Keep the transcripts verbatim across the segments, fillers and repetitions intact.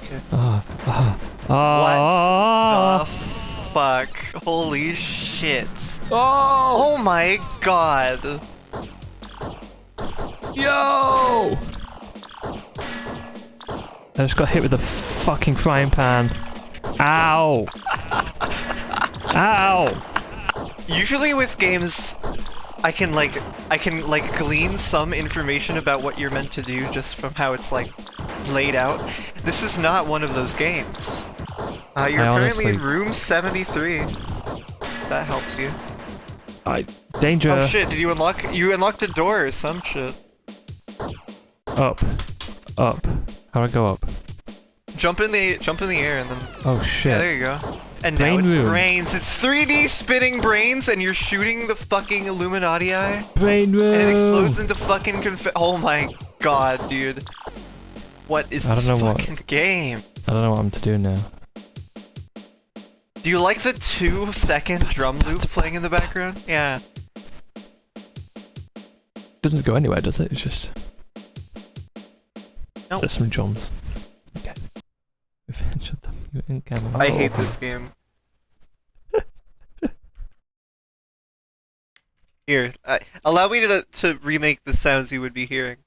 Okay. Oh, oh, What oh. the fuck? Holy shit. Oh! Oh my god. Yo! I just got hit with a fucking frying pan. Ow! Ow! Usually with games, I can like, I can like glean some information about what you're meant to do just from how it's like laid out. This is not one of those games. Uh, you're I currently honestly... in room seventy-three. That helps you. I... Danger! Oh shit, did you unlock- you unlocked a door or some shit. Up. Up. How do I go up? Jump in the- jump in the air and then- Oh shit. Yeah, there you go. And Brain now it's room. brains. It's three D spinning brains and you're shooting the fucking Illuminati eye. Brain room! And it explodes into fucking conf- oh my god, dude. What is I don't this know what- fucking game? I don't know what I'm to do now. Do you like the two second drum loop playing in the background? Yeah. Doesn't go anywhere, does it? It's just... Nope. There's some drums. Okay. Revenge of the Mutant Camels. I hate this game. Here, uh, allow me to to remake the sounds you would be hearing.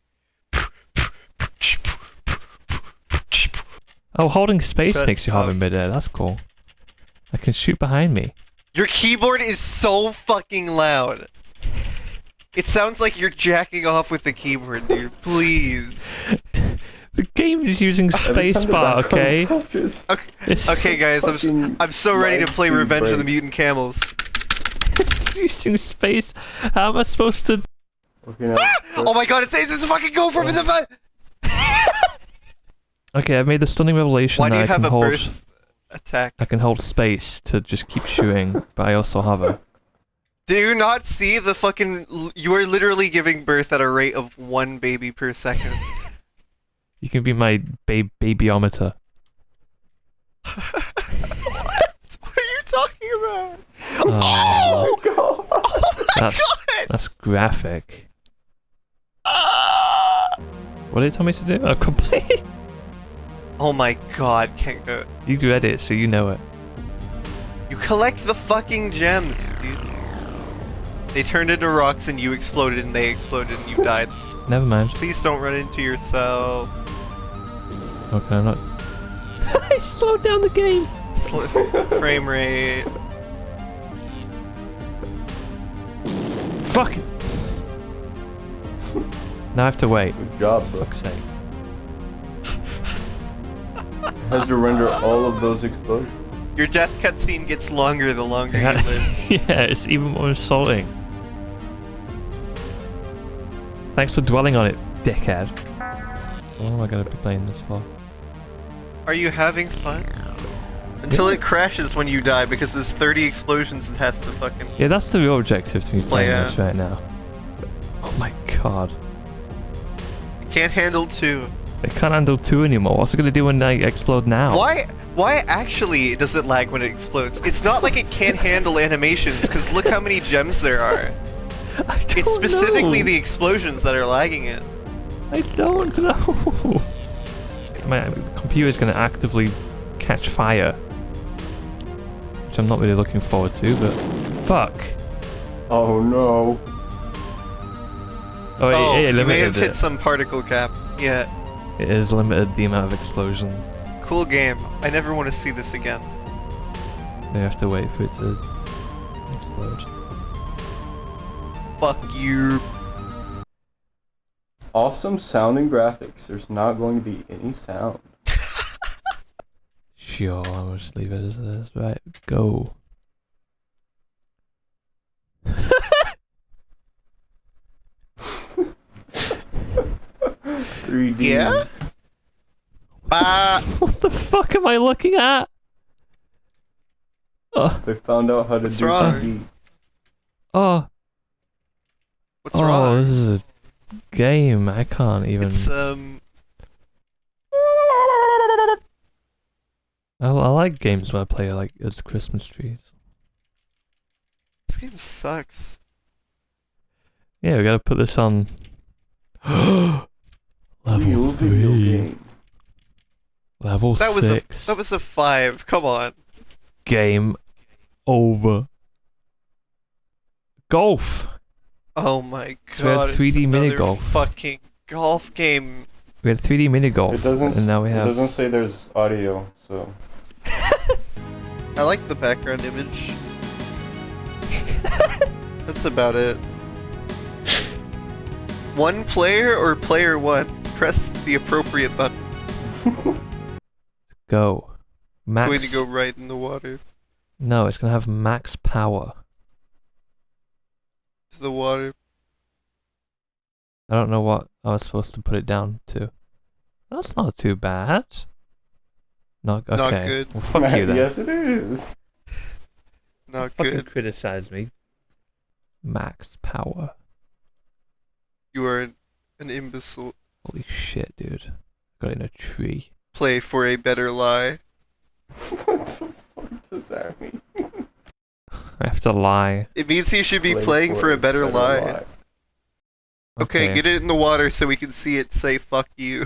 Oh, holding space Shut makes you hover up. in midair. That's cool. I can shoot behind me. Your keyboard is so fucking loud. It sounds like you're jacking off with the keyboard, dude. Please. The game is using spacebar, okay? Okay, It's okay guys, I'm, s- I'm so ready to play Revenge of the Mutant Camels. using space. How am I supposed to? Okay, now, Oh my god, it says it's a fucking go from the. Okay, I've made the stunning revelation Why do that you I have can a hold. burst attack? I can hold space to just keep shooting, but I also hover. Do you not see the fucking... You are literally giving birth at a rate of one baby per second. You can be my ba babyometer. What? What are you talking about? Oh, Oh! Oh my That's- god! that's graphic. Ah! What did it tell me to do? Oh, complete. Oh my god, can't go. You read it, so you know it. You collect the fucking gems, dude. They turned into rocks and you exploded and they exploded and you died. Never mind. Please don't run into yourself. Okay, I'm not. I slowed down the game. Sl frame rate. Fuck. Now I have to wait. good job, bro. Fuck's sake. Has to render all of those explosions. Your death cutscene gets longer the longer you Yeah, live. yeah, it's even more insulting. Thanks for dwelling on it, dickhead. What am I gonna be playing this for? Are you having fun? Until Yeah. it crashes when you die because there's thirty explosions it has to fucking... Yeah, that's the real objective to me playing yeah. this right now. Oh my god. It can't handle two. It can't handle two anymore. What's it gonna do when I explode now? Why Why actually does it lag when it explodes? It's not like it can't handle animations, because look how many gems there are. I don't It's specifically know. the explosions that are lagging it. I don't know. My computer's gonna actively catch fire. Which I'm not really looking forward to, but... Fuck. Oh no. Oh, it, Oh, it you may limited have hit it. some particle cap. Yeah. It has limited the amount of explosions. Cool game. I never want to see this again. They have to wait for it to explode. Fuck you. Awesome sounding graphics. There's not going to be any sound. Sure, I'll just leave it as it is. Right, go. three D. Yeah? Ah! What the fuck am I looking at? Oh, They found out how to What's do wrong? three D. oh, What's oh, wrong? this is a game. I can't even. It's, um... I, I like games where I play like it's Christmas trees. This game sucks. Yeah, we gotta put this on. Level Real video three. game. Level That was six. a that was a five. Come on. Game over. Golf. Oh my god. So we had three D it's mini another golf. Fucking golf game. We had three D mini golf. It doesn't. and now we It have. doesn't say there's audio, so. I like the background image. That's about it. One player or player one? Press the appropriate button. Go. Max. It's going to go right in the water. No, it's gonna have max power. To the water. I don't know what I was supposed to put it down to. That's not too bad. Not okay. Not good. Well, fuck you then. Yes, it is. Not Fucking good. criticize me. Max power. You are an, an imbecile. Holy shit, dude. Got it in a tree. Play for a better lie. What the fuck does that mean? I have to lie. It means he should be Play playing for a better, lie. lie. Okay, get it in the water so we can see it say fuck you.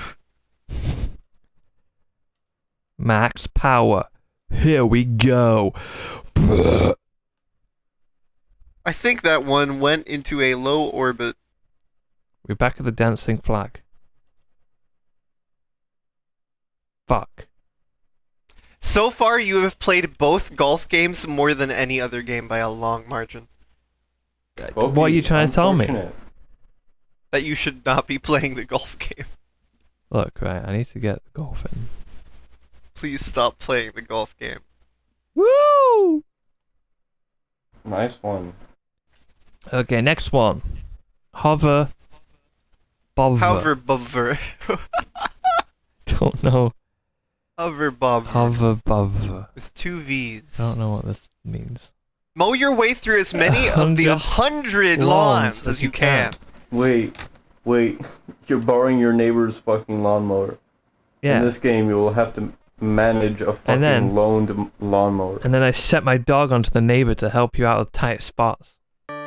Max power. Here we go. I think that one went into a low orbit. We're back at the dancing flag. Fuck. So far, you have played both golf games more than any other game by a long margin. What are you trying to tell me? Unfortunate. That you should not be playing the golf game. Look, right, I need to get the golf in. Please stop playing the golf game. Woo! Nice one. Okay, next one. Hover. Bovver. Hover Bovver. Don't know. Hover Bovver. Hover Bovver. With two V's. I don't know what this means. Mow your way through as many of the hundred a hundred lawns lawns as you can. Wait, wait. You're borrowing your neighbor's fucking lawnmower. Yeah. In this game, you will have to manage a fucking then- loaned m- lawnmower. And then I set my dog onto the neighbor to help you out of tight spots.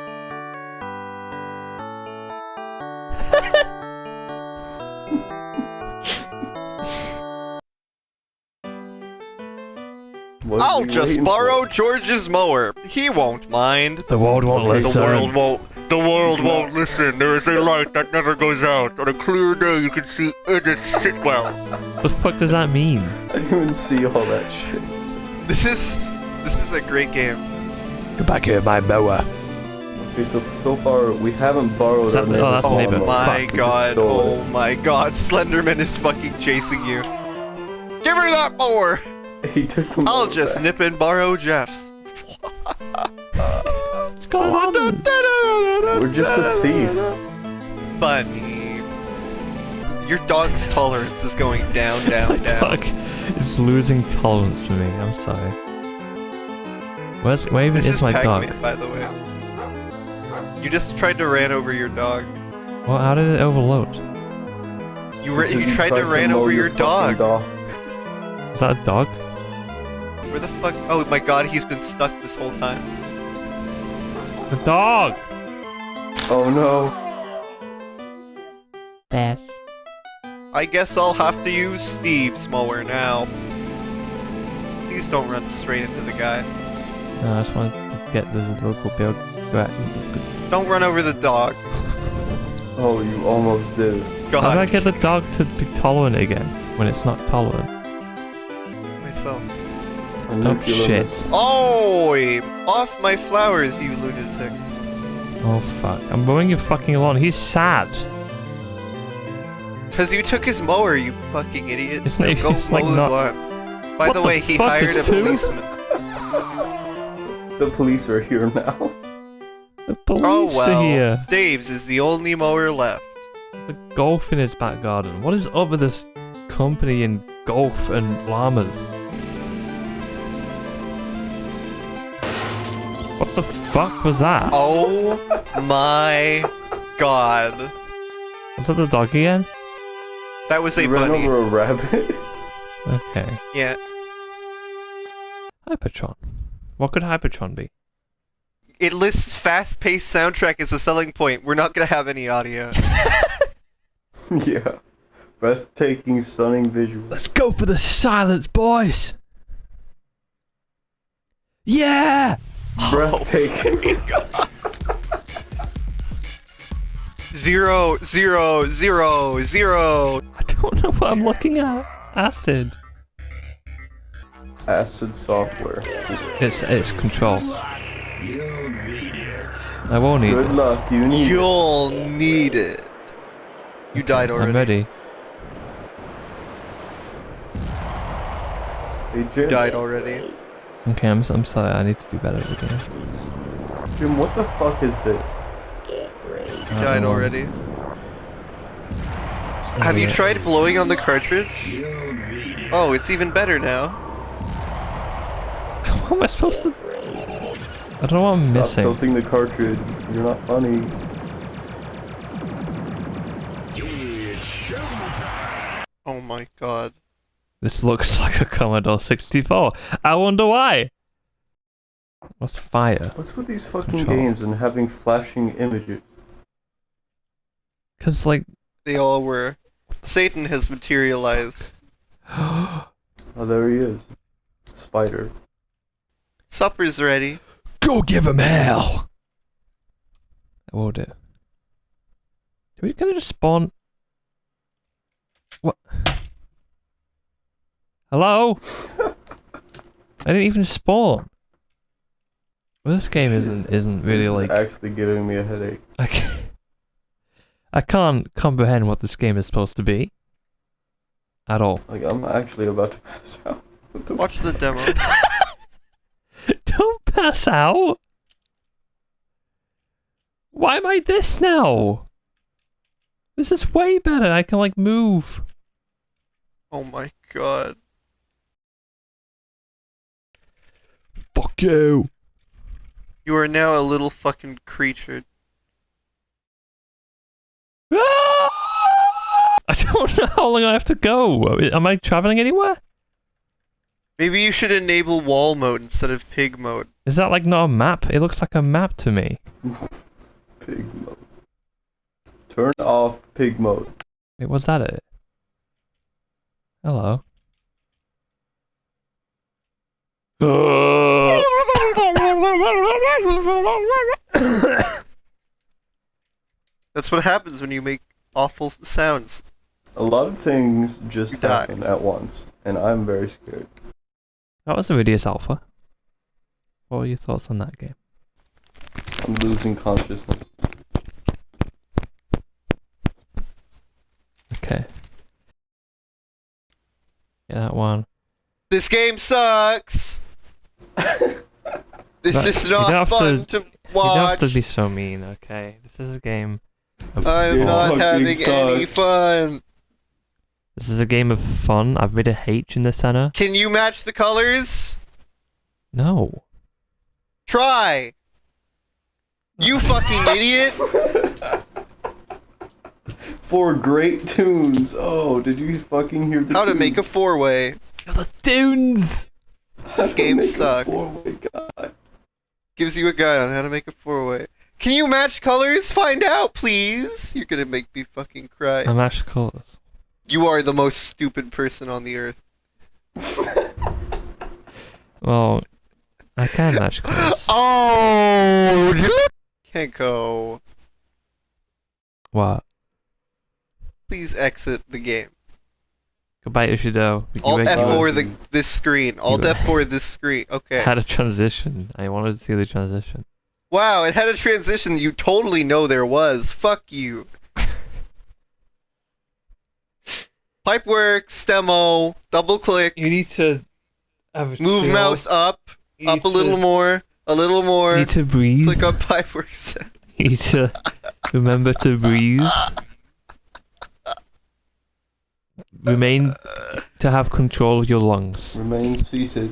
What are I'll you just waiting borrow for? George's mower. He won't mind. The world won't Okay, listen. The world won't. The world won't listen. There is a light that never goes out. On a clear day, you can see Edith Sitwell. What the fuck does that mean? I didn't even see all that shit. This is this is a great game. Get back here, my mower. Okay, so so far we haven't borrowed Is that our the- neighbor's oh, that's the Oh neighbor. lawnmower. my Fuck, we just god! stole Oh it. my god! Slenderman is fucking chasing you. Give me that mower. He took the I'll mower just back. nip and borrow Jeff's. What's going on? We're just a thief. Bunny. Your dog's tolerance is going down, down, My down. dog is losing tolerance for me. I'm sorry. Where's, where even This is is my Pac-Man, dog? by the way. You just tried to ran over your dog. Well, how did it overload? You ra- you Because tried to ran mow over your fucking dog. Is that a dog? Where the fuck? Oh my god, he's been stuck this whole time. The dog! Oh no. Bash. I guess I'll have to use Steve's mower now. Please don't run straight into the guy. No, I just wanted to get this local build. Don't run over the dog. Oh, you almost did it. How do I God, get the dog to be tolerant again when it's not tolerant? myself. Oh shit. Oh, off my flowers, you lunatic. Oh fuck. I'm mowing your fucking lawn. He's sad. Cause you took his mower, you fucking idiot. It's Now like- go it's mow like the not- lawn. By What the the way, he fuck, hired a there's two? policeman. The police are here now. The police Oh are well, here. Dave's is the only mower left. The golf in his back garden. What is up with this company in golf and llamas? What the fuck was that? Oh my god. Was that the dog again? That was a You ran bunny. over a rabbit. Okay. Yeah. Hypertron. What could Hypertron be? It lists fast-paced soundtrack as a selling point. We're not gonna have any audio. Yeah. Breathtaking, stunning visual. Let's go for the silence, boys! Yeah! Breathtaking. Zero, zero, zero, zero. I don't know what I'm looking at. Acid. Acid software. It's it's control. I won't need Good it. luck, you need You'll need it. You died already. I'm ready. Hey, Jim. You died already. Okay, I'm I'm sorry. I need to do better at the game. Jim, what the fuck is this? You died already. Have you tried blowing on the cartridge? Oh, it's even better now. What am I supposed to? I don't know what I'm Stop missing. tilting the cartridge. You're not funny. Oh my god. This looks like a Commodore sixty-four. I wonder why. What's fire? What's with these fucking Control. games and having flashing images? Cause like. They all were. Satan has materialized. Oh, there he is. Spider. Supper's ready. Go give him hell! I will do. Are we gonna just spawn? What? Hello? I didn't even spawn. Well, this game isn't isn't really this like. is actually giving me a headache. I can't, I can't comprehend what this game is supposed to be. At all. Like, I'm actually about to pass out. What the Watch the demo. Don't pass out! Why am I this now? This is way better. I can like move. Oh my god. Fuck you. You are now a little fucking creature. Ah! I don't know how long I have to go. Am I traveling anywhere? Maybe you should enable wall mode instead of pig mode. Is that like not a map? It looks like a map to me. Pig mode. Turn off pig mode. Wait, was that it? Hello. That's what happens when you make awful sounds. A lot of things You just die. happen at once, and I'm very scared. That was Iridis Alpha. What were your thoughts on that game? I'm losing consciousness. Okay. Yeah, that one. This game sucks! This But is you don't not have fun to, You don't have watch! to be so mean, okay? This is a game of I'm It not fucking having any sucks. fun! This is a game of fun. I've made a H in the center. Can you match the colors? No. Try! You fucking idiot! Four great tunes. Oh, did you fucking hear the How to tunes? make a four-way. The tunes! How This to game make a sucked. four-way guide. Gives you a guide on how to make a four-way. Can you match colors? Find out, please! You're gonna make me fucking cry. I matched colours. You are the most stupid person on the earth. Well, I can match colours. Oh! Can't go. What? Please exit the game. Goodbye, Ishido. You Alt make- F F- four the this screen. Alt You- F four this screen. Okay. had a transition. I wanted to see the transition. Wow, it had a transition you totally know there was. Fuck you. Pipeworks, demo, double click, You need to have a move chill. mouse up, You up need a little to- more, a little You more. need to breathe. Click on Pipeworks. You need to remember to breathe. Remain to have control of your lungs. Remain seated.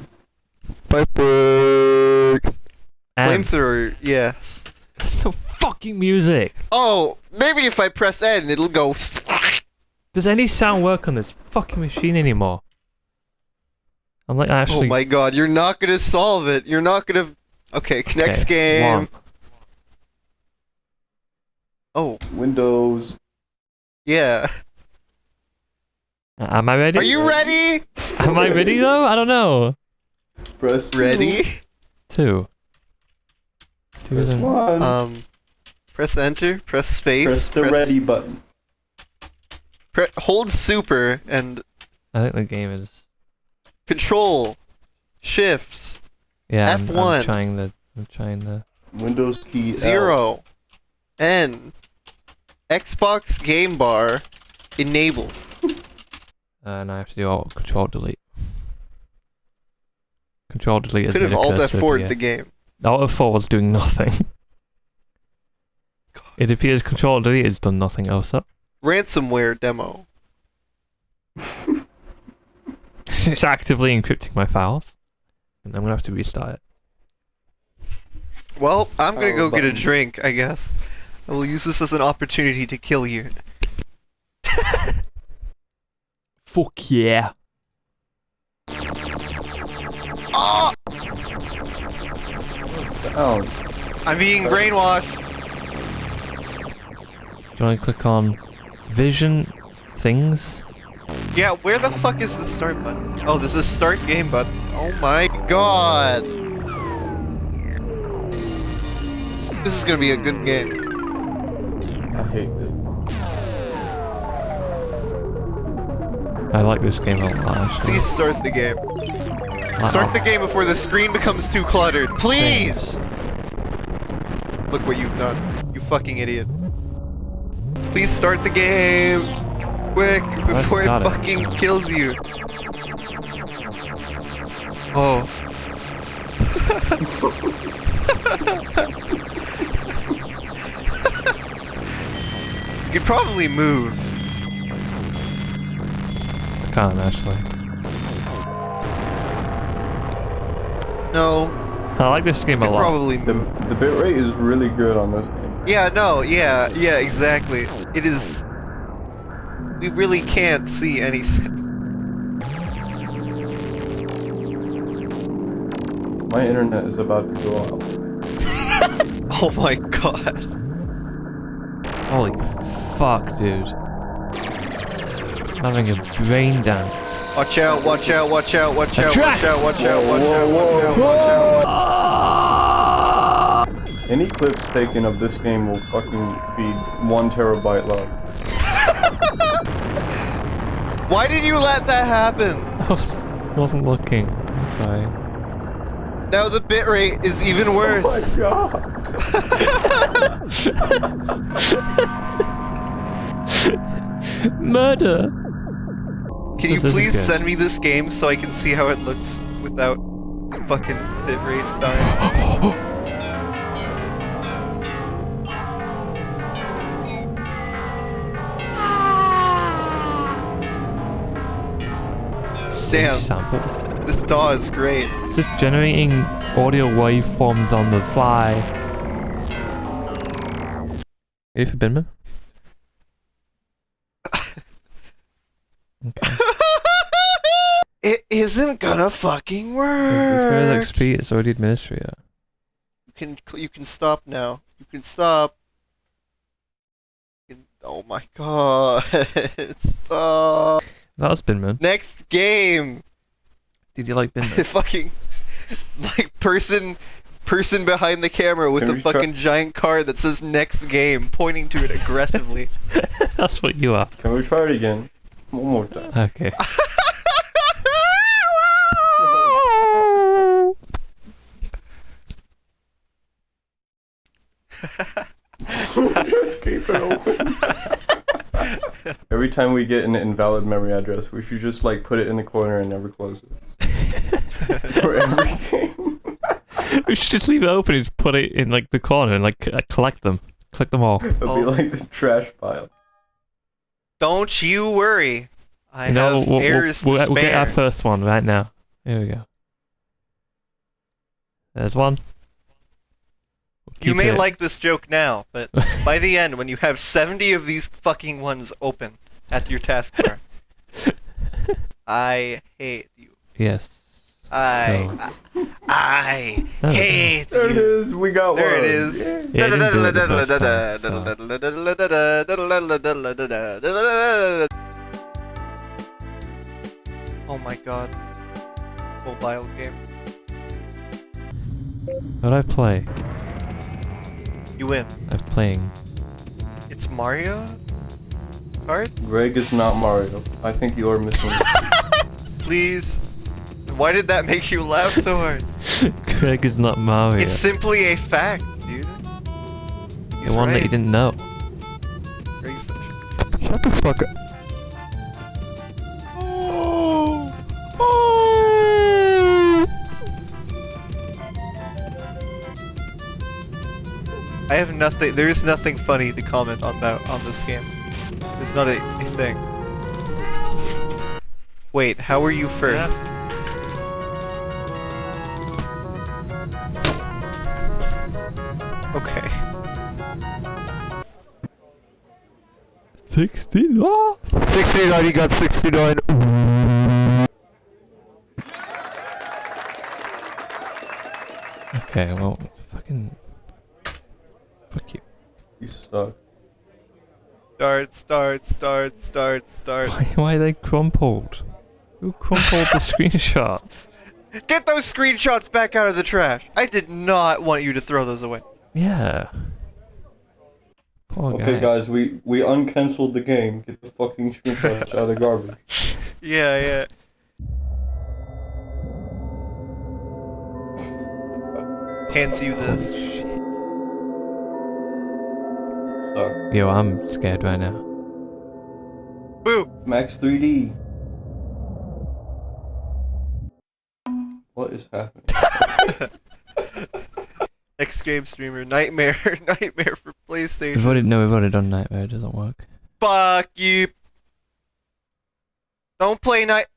Pipeworks. And Flamethrower, yes. there's no fucking music. Oh, maybe if I press N, it'll go. Does any sound work on this fucking machine anymore? I'm like Oh actually. my god, you're not gonna solve it. You're not gonna. Okay, next Okay, game. one. Oh, Windows. yeah. Uh, am I ready? Are you ready? Am I ready though? I don't know. Press two. Ready? Two. Two Press isn't- one. Um, press enter, press space. Press the ready button. Pre hold super and I think the game is. control, shift, Yeah, I'm, F one. I'm trying the. I'm trying the. Windows key L. zero, N, Xbox game bar, enable. Uh, and I have to do alt control delete. Control delete is Could have alt F four the game. Alt F four was doing nothing. God. It appears control delete has done nothing else up. Ransomware demo. It's actively encrypting my files. And I'm gonna have to restart it. Well, I'm gonna Power go get a button. drink, I guess. I will use this as an opportunity to kill you. Fuck yeah. Oh! Sound. I'm being brainwashed. Do you want to click on vision things? Yeah, where the fuck is the start button? Oh, this is start game button. Oh my god. This is gonna be a good game. I hate this. I like this game a lot. Actually. Please start the game. Uh-oh. Start the game before the screen becomes too cluttered. Please! Look what you've done. You fucking idiot. Please start the game! Quick, before it got it. fucking kills you. Oh. You could probably move. I can't actually. No, I like this game you a could lot. probably The, move. the bitrate is really good on this game. Yeah, no, yeah, yeah, exactly. It is... We really can't see anything. My internet is about to go out. Oh my god. Holy fuck, dude. I'm having a brain dance. Watch out, watch out, watch out, watch out, Attract! watch out, watch out, Whoa, watch whoa, out, watch out, whoa. watch out. Any clips taken of this game will fucking be one terabyte long. Why did you let that happen? I was, wasn't looking. I'm sorry. Now the bitrate is even worse. Oh my god. Murder! Can you This isn't please good. send me this game so I can see how it looks without the fucking bitrate dying? Damn, Sample. this D A W is great. It's just generating audio waveforms on the fly. Ready for Binman? Okay. It isn't gonna fucking It's, it's very like work. speed, it's already administrator. You can you can stop now. You can stop. You can- oh my god! Stop. That was Binman. Next game. Did you like Binman? Fucking like person person behind the camera with Can a we try- fucking giant card that says next game, pointing to it aggressively. That's what you are. Can we try it again? One more time. Okay. Just keep it open. Every time we get an invalid memory address, we should just like put it in the corner and never close it. For every game. We should just leave it open and just put it in like the corner and like uh, collect them. Collect them all. It'll Oh. be like the trash pile. Don't you worry. I no, have we'll, we'll, heirs we'll, to we'll get our spare. first one right now. Here we go. There's one. We'll You keep may it. like this joke now, but by the end, when you have seventy of these fucking ones open at your taskbar, I hate you. Yes. I, So- I, I Oh. hate There it you. is. We got There one. it is. Yeah. Yeah, I didn't do it the first time, so. my god. Mobile game. What I play? You win. I'm playing. It's Mario Kart? Greg is not Mario. I think you are missing. Please. Why did that make you laugh so hard? Greg is not Mario. It's simply a fact, dude. He's the one right. that you didn't know. Greg's the Shut the fuck up. Oh. Oh. I have nothing. There is nothing funny to comment on that on this game. It's not a, a thing. Wait, how are you first? Yeah. Okay. sixty-nine. sixty-nine. You got sixty-nine. Okay, well, fucking. Fuck you. You suck. Start, start, start, start, start. Why, why are they crumpled? Who crumpled the screenshots? Get those screenshots back out of the trash. I did not want you to throw those away. Yeah. Poor Okay, guy. guys, we we uncancelled the game. Get the fucking screenshots out of the garbage. Yeah, yeah. Hands you this. Sucks. Yo, I'm scared right now. Boo! Max three D. What is happening? X game streamer nightmare, nightmare for PlayStation. We've already no, we've already done Nightmare. It doesn't work. Fuck you. Don't play night.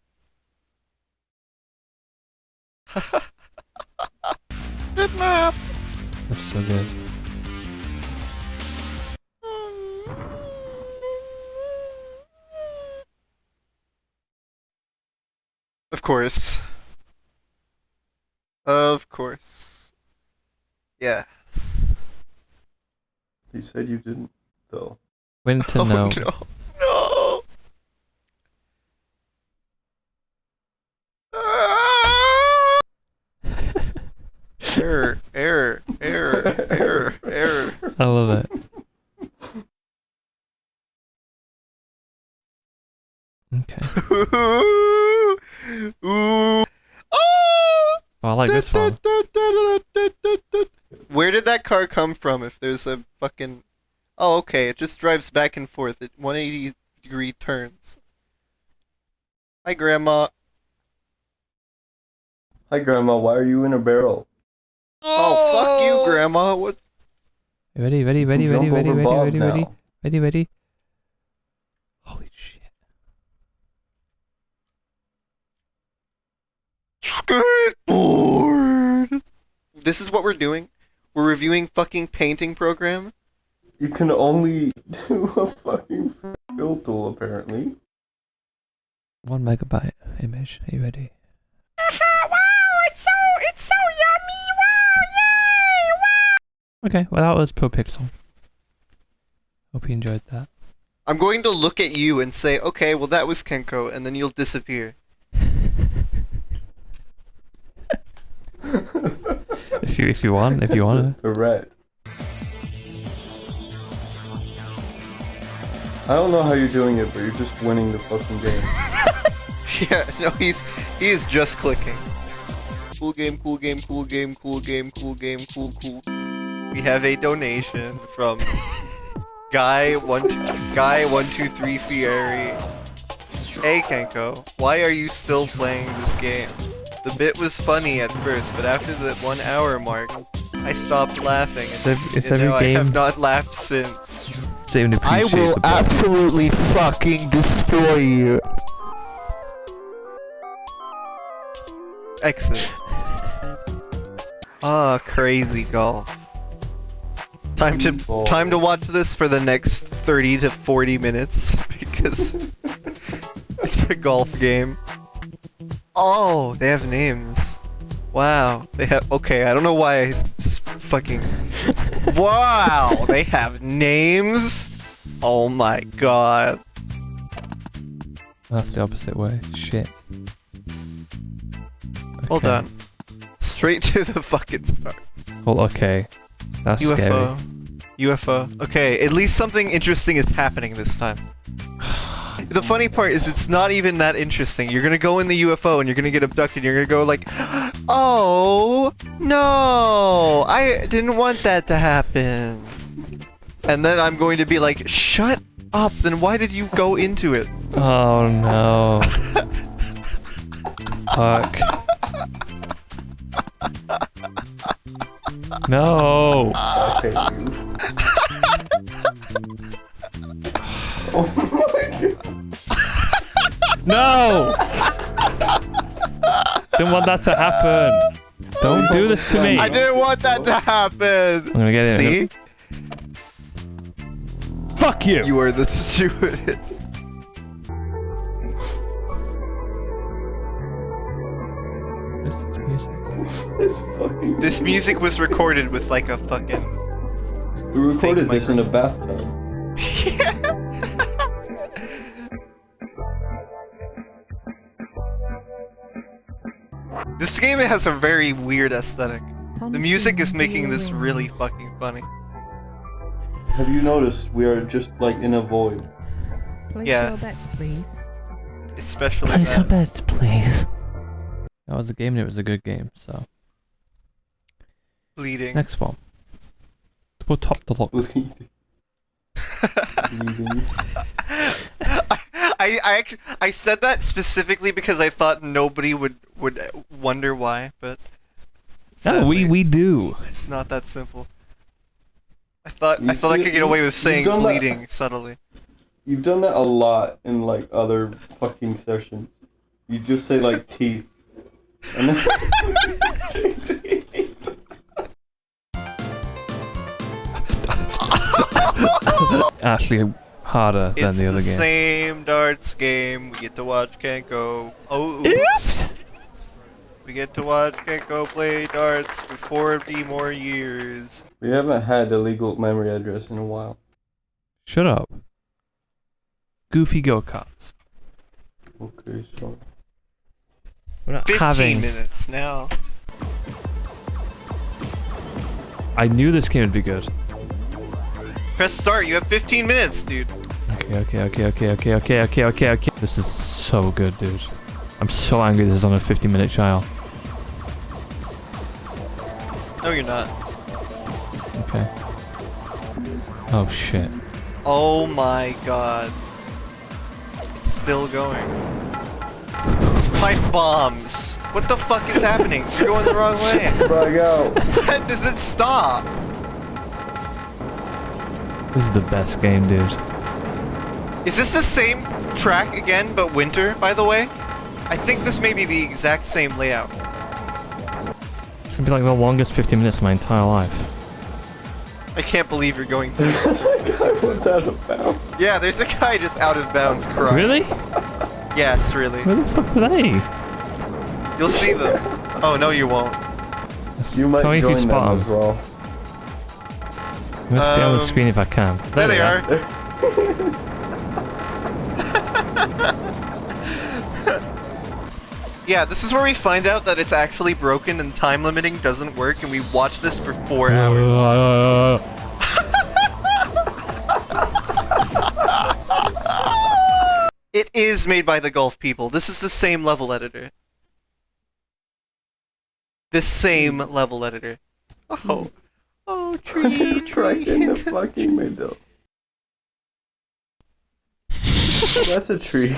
Good map. That's so good. Of course. Of course. Yeah. He said you didn't, though. When to Oh know. no. No. Ah! Error, error, error, error, error. I love it. Okay. Ooh. Ooh. Oh! Oh, I like this one. Where did that car come from if there's a fucking... Oh, okay, it just drives back and forth at one hundred eighty degree turns. Hi, Grandma. Hi, Grandma. Why are you in a barrel? Oh, fuck you, Grandma. What? Ready, ready, ready, You can ready, jump ready, over ready, Bob ready, ready, now. ready, ready. Holy shit. Skateboard! This is what we're doing? We're reviewing fucking painting program? You can only do a fucking fill tool, apparently. One megabyte image. Are you ready? Wow, it's so, it's so yummy, wow, yay, wow! Okay, well that was ProPixel. Hope you enjoyed that. I'm going to look at you and say, okay, well that was Kenko, and then you'll disappear. If you if you want, if you want to. The red. I don't know how you're doing it, but you're just winning the fucking game. Yeah, no, he's he is just clicking. Cool game, cool game, cool game, cool game, cool game, cool, cool. We have a donation from Guy one Guy one two three Fieri. Hey Kenko, why are you still playing this game? The bit was funny at first, but after the one hour mark, I stopped laughing, and, It's every, it's and every now I game. have not laughed since. Don't even I appreciate will the bug. absolutely fucking destroy you. Exit. Ah, crazy golf. Time to Oh. time to watch this for the next thirty to forty minutes because it's a golf game. Oh, they have names. Wow, they have. Okay, I don't know why I s s fucking. Wow, they have names. Oh my god. That's the opposite way. Shit. Hold Okay. on. Straight to the fucking start. Well, okay. That's U F O. scary. U F O. Okay, at least something interesting is happening this time. The funny part is it's not even that interesting. You're gonna go in the U F O and you're gonna get abducted and you're gonna go like, oh, no, I didn't want that to happen. And then I'm going to be like, shut up, then why did you go into it? Oh no. Fuck. No. Okay, you. Oh my god. No! Didn't want that to happen. Don't do this to me. I didn't want that to happen. I'm gonna get in. See? Fuck you! You are the stupid. What is this music? This fucking. This music was recorded with like a fucking... We recorded fake this in a bathtub. This game has a very weird aesthetic. The music is making this really fucking funny. Have you noticed we are just like in a void? Place Yeah. your bets, please. Especially Place your that. bets, please. That was a game and it was a good game, so. Bleeding. Next one. We'll top the lock. Bleeding. Bleeding. I, I actually I said that specifically because I thought nobody would would wonder why, but No, we, sadly, we do. it's not that simple. I thought I You thought I see- could get away with you've saying done that- bleeding subtly. You've done that a lot in like other fucking sessions. You just say like teeth. And then say teeth. Actually, harder than It's the other the game. same darts game. We get to watch Kenko. Oh, oops. We get to watch Kenko play darts for forty more years. We haven't had a legal memory address in a while. Shut up. Goofy go-karts. Okay, so. We're not Fifteen having... minutes now. I knew this game would be good. Press start. You have fifteen minutes, dude. Okay, okay, okay, okay, okay, okay, okay, okay, okay. This is so good, dude. I'm so angry this is on a fifty minute trial. No, you're not. Okay. Oh shit. Oh my god. It's still going. Pipe bombs. What the fuck is happening? You're going the wrong way. Bug out. When does it stop? This is the best game, dude. Is this the same track again, but winter, by the way? I think this may be the exact same layout. It's gonna be like the longest fifty minutes of my entire life. I can't believe you're going through. That was out of bounds. Yeah, there's a guy just out of bounds crying. Really? Yes, really. Where the fuck were they? You'll see them. Oh, no, you won't. You might Tell me if you join them spot as them. well. I'm gonna stay on the Um, screen if I can. There they are. Yeah, this is where we find out that it's actually broken and time limiting doesn't work, and we watch this for four hours. It is made by the Gulf people. This is the same level editor. The same level editor. Oh. Oh, tree, It's right in the tree. fucking middle. That's a tree.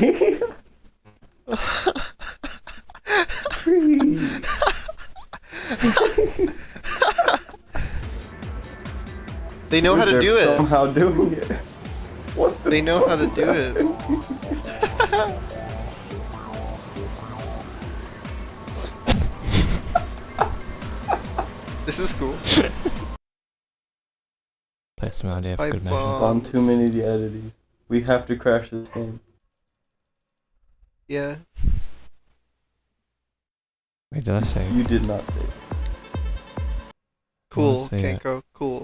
Tree. They know how to They're do it. somehow doing it. What the They know how to fuck is do it. happening? This is cool. Play some idea for Pipe good bomb. measure. On too many of the oddities. We have to crash this game. Yeah. Wait, did I say? You did not say it. Cool. say Can't it. go. Cool.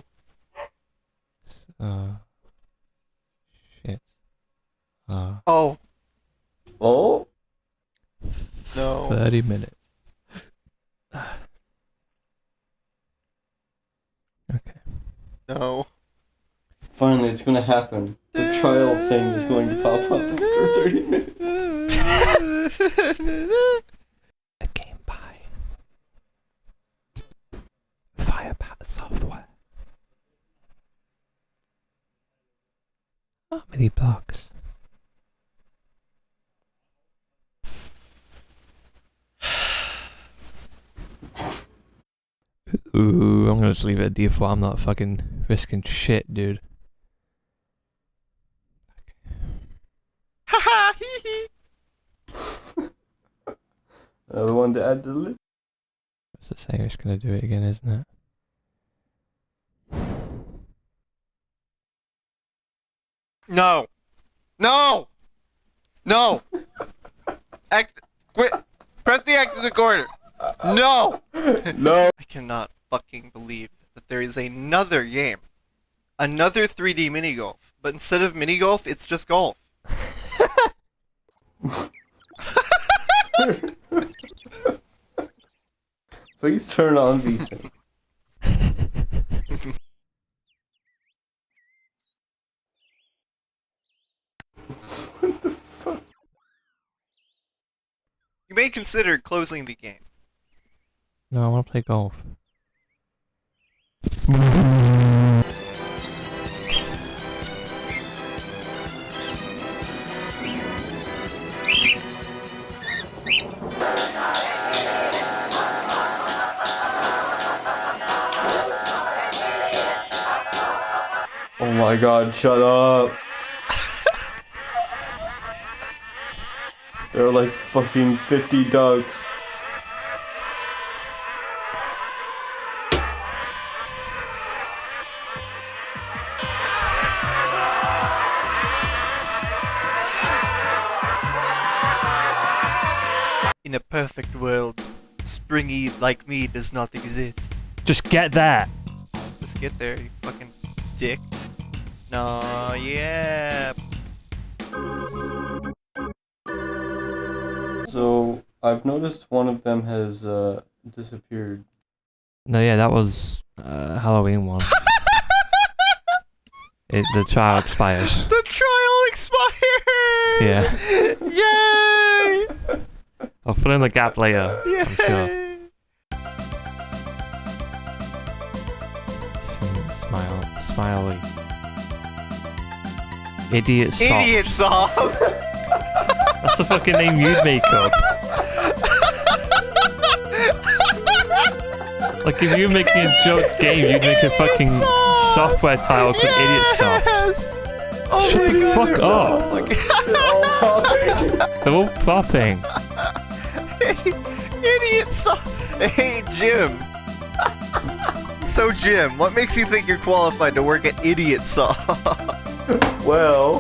Uh. Shit. Uh. Oh. Oh? No. thirty minutes. No. Finally, it's gonna happen. The trial thing is going to pop up after thirty minutes. A game by Firepat Software. How many blocks? Ooh, I'm gonna just leave it at default. I'm not fucking risking shit, dude. Haha, hee hee. Another one to add to the list. It's the same, it's gonna do it again, isn't it? No. No. No. X. Quit. Press the X in the corner. No. No. I cannot fucking believe that there is another game. Another three D mini golf. But instead of mini golf, it's just golf. Please turn on V-Sync. What the fuck? You may consider closing the game. No, I wanna play golf. Oh my god, shut up. There are like fucking fifty ducks. In a perfect world, springy like me does not exist. Just get there! Just get there, you fucking dick. No, yeah. So, I've noticed one of them has uh, disappeared. No, yeah, that was uh, Halloween one. It, the trial expires. The trial expired! Yeah. Yay! I'll fill in the gap later, Yay! I'm sure. Some smile, smiley. Idiot soft. Idiot soft! That's the fucking name you'd make up. Like if you were making a joke game, you'd make a fucking software title called Idiot Soft. Oh Shut my the God, fuck up! They're all popping. They're all popping. Idiot soft! Hey, Jim. So, Jim, what makes you think you're qualified to work at Idiot Soft? Well...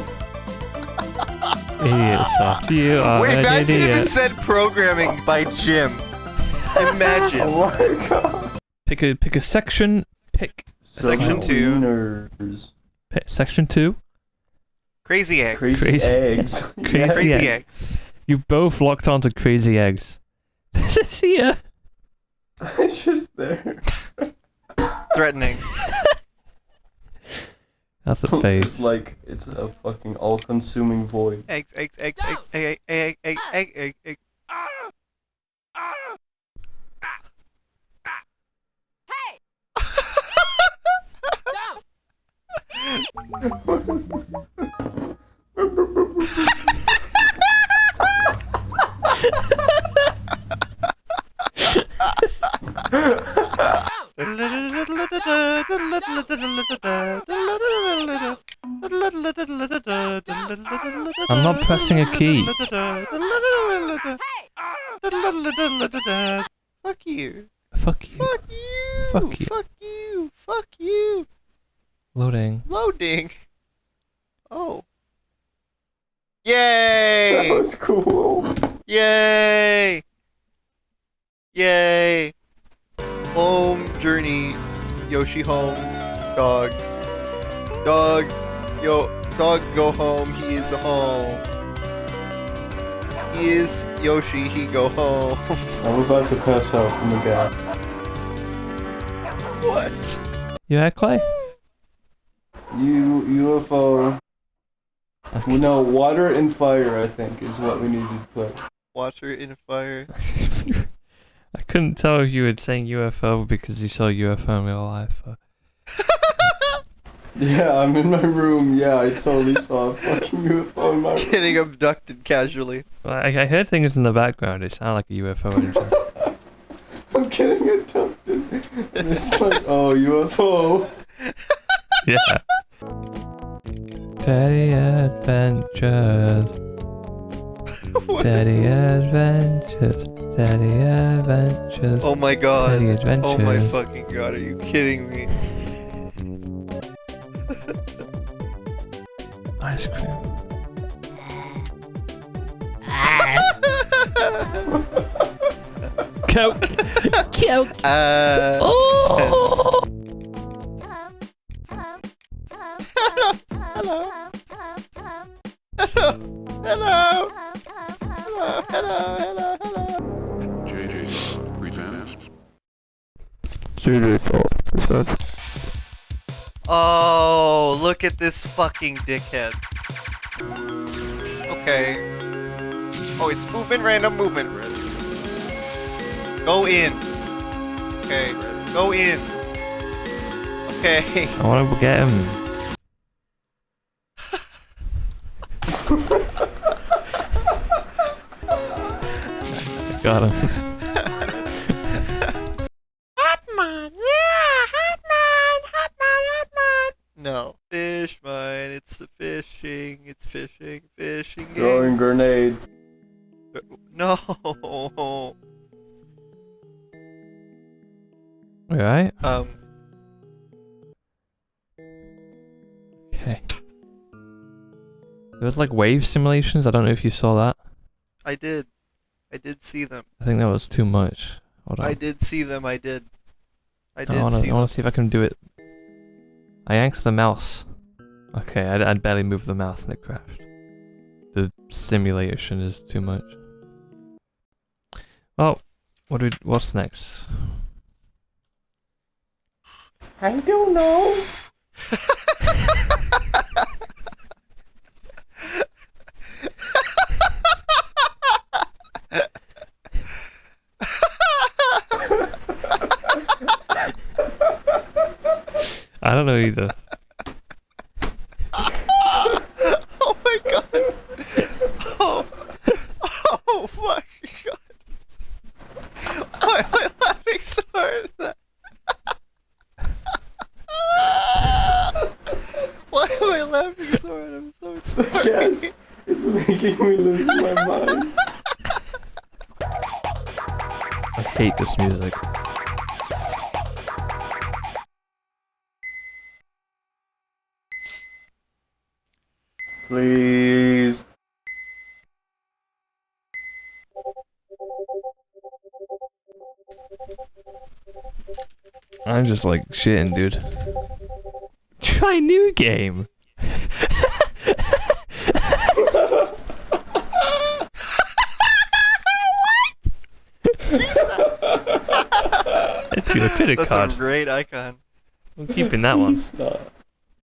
Idiot Soft. You are Wait, an imagine if it idiot. said programming by Jim. Imagine. Oh my god. Pick a pick a section. Pick Section two. Wieners. pick section two. Crazy eggs. Crazy, Crazy- eggs. Crazy Yeah. Crazy eggs. eggs. You both locked onto crazy eggs. This is here. It's just there. Threatening. That's a face. Like, it's a fucking all-consuming void. Eggs, eggs, eggs, eggs, egg, egg, egg, egg, egg, egg. Hey! I'm not pressing a key. Fuck you. Fuck you. Fuck you. Fuck you. Fuck you. Fuck you. Loading. Loading. Oh. Yay! That was cool. Yay! Yay! Home journey. Yoshi home. Dog. Dog. Yo. Dog go home. He is home. He is Yoshi. He go home. I'm about to pass out from the gap. What? You had Clay? U U F O. Okay. No, water and fire, I think, is what we need to put. Water in fire. I couldn't tell if you were saying U F O because you saw U F O in real life. Or... Yeah, I'm in my room. Yeah, I totally saw a fucking U F O in my room. Getting abducted casually. Well, I, I heard things in the background. It sounded like a U F O engine. I'm getting abducted. And it's like, oh, U F O. Yeah. Teddy Adventures. Teddy Adventures. Teddy Adventures. Oh my god. Teddy Adventures. Oh my fucking god, are you kidding me? Ice cream. Coke. Coke. Uh, Oh. Hello. Hello. Hello. Hello. Hello. Hello. Hello. J J's presents. Oh, look at this fucking dickhead. Okay. Oh, it's movement, random movement. Go in. Okay. Go in. Okay. I want to get him. Got him. Hotman, yeah, Hotman, Hotman, Hotman. No. Fish mine. It's the fishing. It's fishing. Fishing. Throwing game. grenade. No. Alright. Um. Okay. There was like wave simulations. I don't know if you saw that. I did. I did see them. I think that was too much. Hold on. I did see them. I did. I did I wanna, see I wanna them. see if I can do it. I yanked the mouse. Okay, I, I barely moved the mouse and it crashed. The simulation is too much. Well, what do we, what's next? I don't know. I don't know either. Oh my god. Oh. Oh my god. Why am I laughing so hard at that? Why am I laughing so hard? I'm so sorry. Yes, it's making me lose my mind. I hate this music. Please. I'm just like shitting, dude. Try new game. It's your credit That's card. a great icon. I'm keeping that one. Stop.